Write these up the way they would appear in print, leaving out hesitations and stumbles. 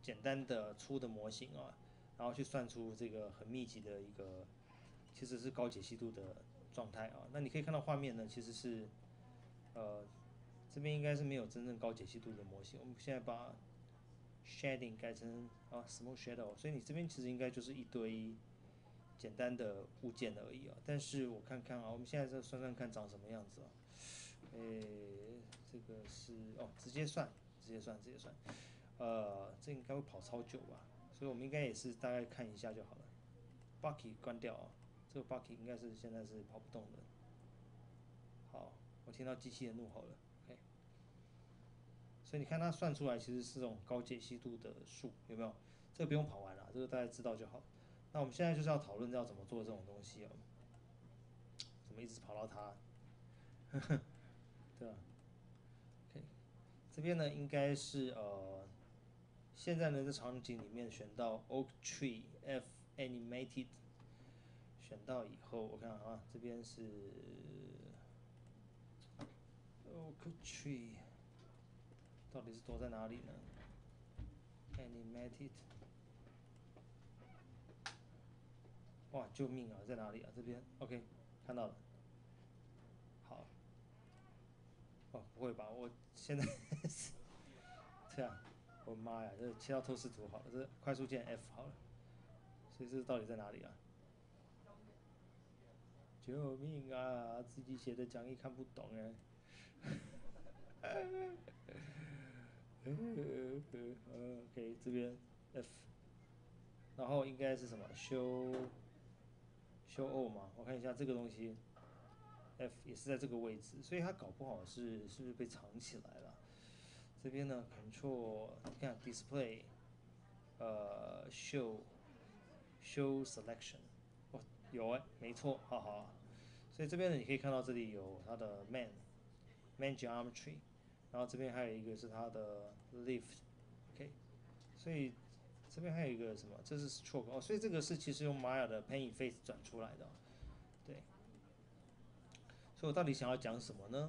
简单的粗的模型啊，然后去算出这个很密集的一个其实是高解析度的状态啊。那你可以看到画面呢，其实是呃这边应该是没有真正高解析度的模型。我们现在把 shading 改成small shadow，所以你这边其实应该就是一堆简单的物件而已啊。但是我看看啊，我们现在再算算看长什么样子啊。这个是直接算，直接算，直接算。这应该会跑超久吧，所以我们应该也是大概看一下就好了。Bucky 关掉啊，这个 Bucky 应该是现在是跑不动的。好，我听到机器的怒吼了。OK，所以你看它算出来其实是这种高解析度的数，有没有？这个不用跑完了，这个大家知道就好。那我们现在就是要讨论要怎么做这种东西哦，怎么一直跑到它，对吧？OK，这边呢应该是现在呢在场景里面选到 Oak Tree F Animated，选到以后我看啊，这边是 Oak Tree，到底是躲在哪里呢？Animated，哇，救命啊，在哪里啊？这边 OK，看到了。好，不会吧？我现在这样，我妈呀，这切到透视图好了，这快速键 F 好了。所以这到底在哪里啊？救命啊！自己写的讲义看不懂哎。OK，这边 F，然后应该是什么修 O 嘛？我看一下这个东西 F 也是在这个位置，所以它搞不好是不是被藏起来了？这边呢，Control 你看 Display Show Selection，哦有哎，没错，哈哈。所以这边呢，你可以看到这里有它的 main geometry，然后这边还有一个是它的 lift，OK，所以这边还有一个什么？这是 stroke 哦，所以这个是其实用 Maya 的 Paint Face 转出来的，对。所以我到底想要讲什么呢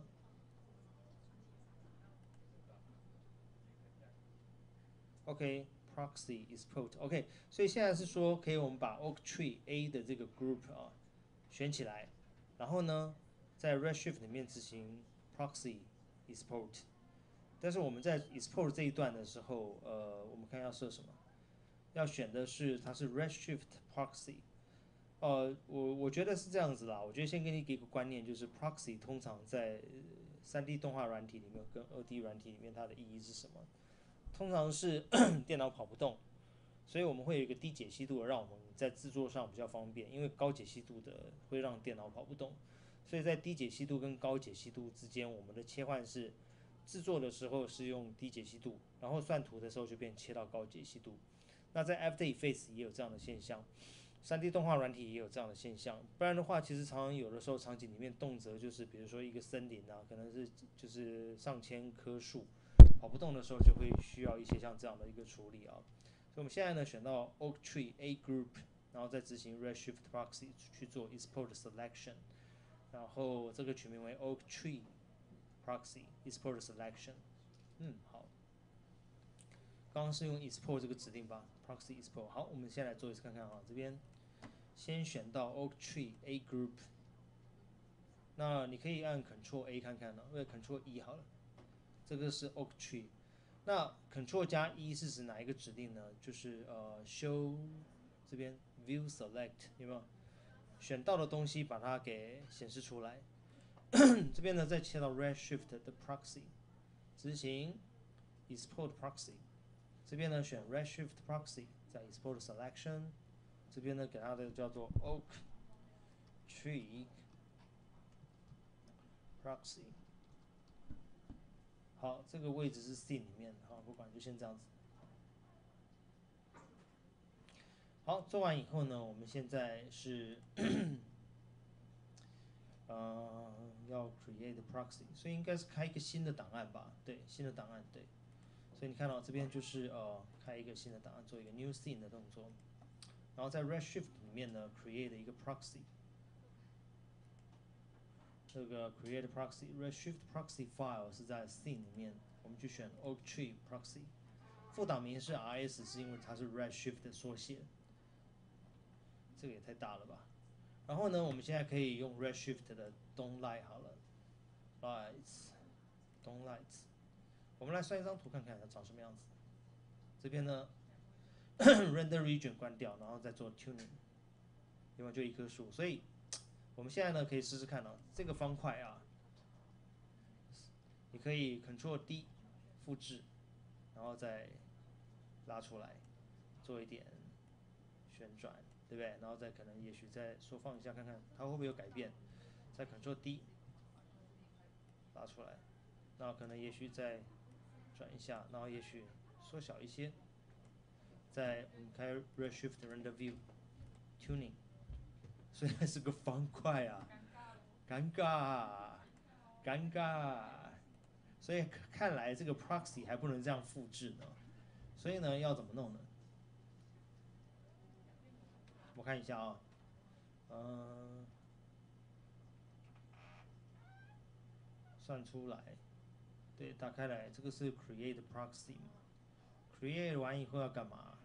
？OK，proxy export，OK，所以现在是说可以我们把 Oak Tree A 的这个 group 选起来，然后呢，在 Redshift 里面执行 proxy export。但是我们在 export 这一段的时候，我们看要设什么？要选的是它是 Redshift proxy。我觉得是这样子啦。我觉得先给你给个观念，就是 proxy 通常在3D 动画软体里面跟2D 软体里面它的意义是什么？通常是电脑跑不动，所以我们会有一个低解析度的，让我们在制作上比较方便。因为高解析度的会让电脑跑不动，所以在低解析度跟高解析度之间，我们的切换是制作的时候是用低解析度，然后算图的时候就变切到高解析度。那在 After Effects 也有这样的现象，3D 动画软体也有这样的现象。不然的话，其实常常有的时候场景里面动辄就是比如说一个森林啊，可能是就是上千棵树，跑不动的时候就会需要一些像这样的一个处理啊。所以我们现在呢选到 Oak Tree A Group，然后再执行 Redshift Proxy 去做 Export Selection，然后这个取名为 Oak Tree Proxy Export Selection。好，刚刚是用 Export 这个指令吧，Proxy Export。好，我们先来做一次看看啊，这边先选到 Oak Tree A Group，那你可以按 Control A 看看呢，因为 Control E 好了，这个是 Oak Tree。那 Control 加一是指哪一个指令呢？就是Show 这边 View Select 有没有？选到的东西把它给显示出来。这边呢再切到 Redshift 的 Proxy，执行 Export Proxy。这边呢选 Redshift Proxy，在 Export Selection，这边呢给它的叫做 Oak Tree Proxy。好，这个位置是 Scene 里面，好，不管就先这样子。好，做完以后呢，我们现在是要 create proxy，所以应该是开一个新的档案吧？对，新的档案，对。所以你看到这边就是开一个新的档案，做一个 new scene 的动作，然后在 Redshift 里面呢 create 一个 proxy，这个 create proxy Redshift proxy file 是在 scene 里面，我们去选 Oak Tree proxy， 副档名是 RS， 是因为它是 Redshift 的缩写，这个也太大了吧。然后呢，我们现在可以用 Redshift 的 Don't Light 好了 ，Lights，Don't Lights， 我们来算一张图看看它长什么样子。这边呢，Render Region 关掉，然后再做 Tuning， 另外就一棵树，所以我们现在呢可以试试看啊，这个方块啊，你可以 Ctrl D 复制，然后再拉出来，做一点旋转，对不对？然后再可能也许再缩放一下看看它会不会有改变，再 Ctrl D 拉出来，然后可能也许再转一下，然后也许缩小一些，再我们开 Redshift Render View Tuning， 虽然是个方块啊，尴尬，尴尬，所以看来这个 Proxy 还不能这样复制呢，所以呢要怎么弄呢？我看一下啊，算出来，对，打开来，这个是 Create Proxy 嘛 ？Create 完以后要干嘛？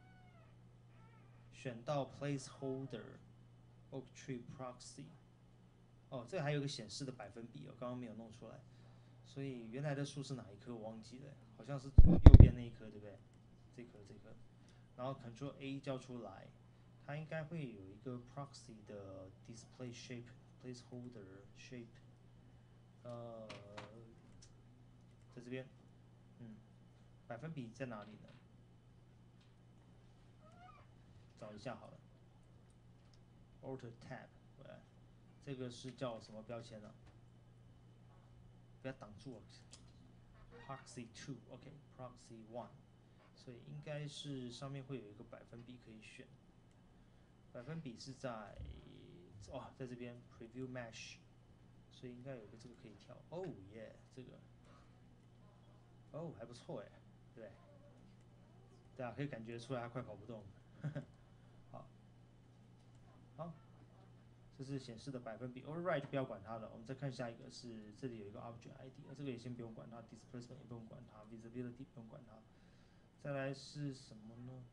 选到 Placeholder Oaktree Proxy， 哦，这个还有个显示的百分比哦，刚刚没有弄出来，所以原来的数是哪一颗我忘记了，好像是右边那一颗，对不对？这颗，然后 Ctrl A 叫出来，它应该会有一个 Proxy 的 Display Shape Placeholder Shape， 在这边，百分比在哪里呢？找一下好了 ，Alt Tab， 这个是叫什么标签呢？不要挡住我 ，Proxy 2，OK，Proxy 1，所以应该是上面会有一个百分比可以选，百分比是在在这边 Preview Mesh， 所以应该有个这个可以调，哦耶，这个，哦还不错哎，对，对啊，可以感觉出来它快跑不动，好，这是显示的百分比 ，Override 不要管它了，我们再看下一个是这里有一个 Object ID， 这个也先不用管它 ，Displacement 也不用管它 ，Visibility 不用管它，再来是什么呢？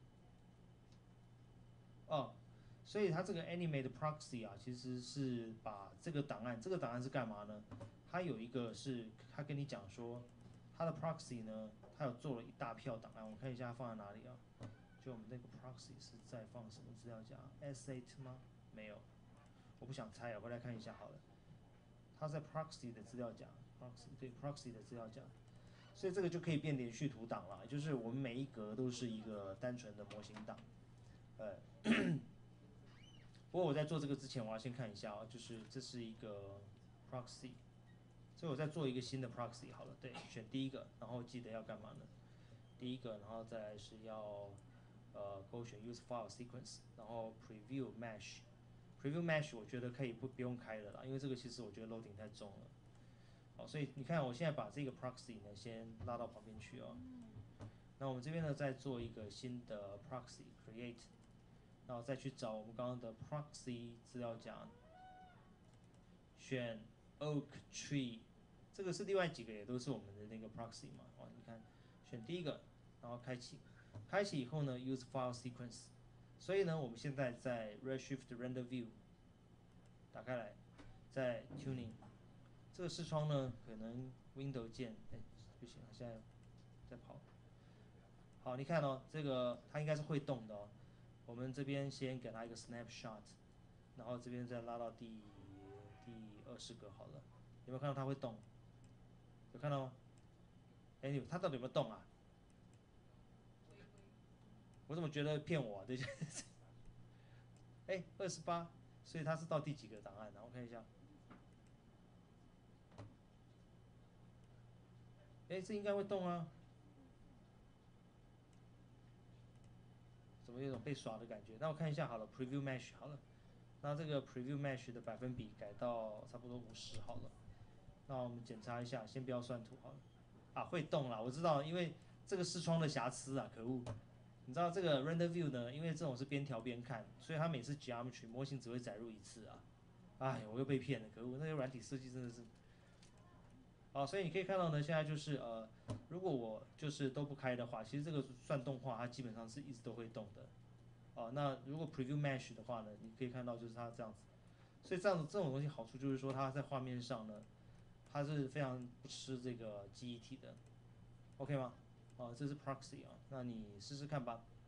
哦，所以它这个 Animate Proxy 啊，其实是把这个档案，这个档案是干嘛呢？它有一个是，它跟你讲说，它的 Proxy 呢，它有做了一大票档案，我看一下放在哪里啊？就我们那个 Proxy 是在放什么资料夹 ？S8 吗？没有，我不想猜啊，回来看一下好了。它在 Proxy 的资料夹 ，Proxy 对 Proxy 的资料夹，所以这个就可以变连续图档了，就是我们每一格都是一个单纯的模型档，不过我在做这个之前，我要先看一下啊，就是这是一个 proxy， 所以我再做一个新的 proxy 好了，对，选第一个，然后记得要干嘛呢？第一个，然后再来是要勾选 use file sequence， 然后 preview mesh，preview mesh 我觉得可以不用开了啦，因为这个其实我觉得 loading 太重了。好，所以你看我现在把这个 proxy 呢先拉到旁边去哦。那我们这边呢再做一个新的 proxy create。然后再去找我们刚刚的 proxy 资料夹，选 oak tree， 这个是另外几个也都是我们的那个 proxy 嘛，你看，选第一个，然后开启，开启以后呢 use file sequence， 所以呢我们现在在 Redshift Render View 打开来，在 Tuning， 这个视窗呢可能 Window 键，不行，现在在跑，好，你看哦，这个它应该是会动的哦。我们这边先给它一个 snapshot， 然后这边再拉到第20个好了，有没有看到它会动？有看到吗？哎，它到底有没有动啊？我怎么觉得骗我啊？这些，哎，28，所以它是到第几个档案呢？我看一下。哎，这应该会动啊。怎么有种被耍的感觉？那我看一下好了 ，Preview Mesh 好了，那这个 Preview Mesh 的百分比改到差不多50好了。那我们检查一下，先不要算图好了。啊，会动啦，我知道，因为这个视窗的瑕疵啊，可恶！你知道这个 Render View 呢，因为这种是边调边看，所以它每次 Geometry 模型只会载入一次啊。哎，我又被骗了，可恶！那个软体设计真的是， 好，所以你可以看到呢，现在就是如果我就是都不开的话，其实这个算动画它基本上是一直都会动的。那如果 Preview Mesh 的话呢，你可以看到就是它这样子，所以这种东西好处就是说它在画面上呢，它是非常不吃这个记忆体的，OK 吗？这是 Proxy 啊，那你试试看吧。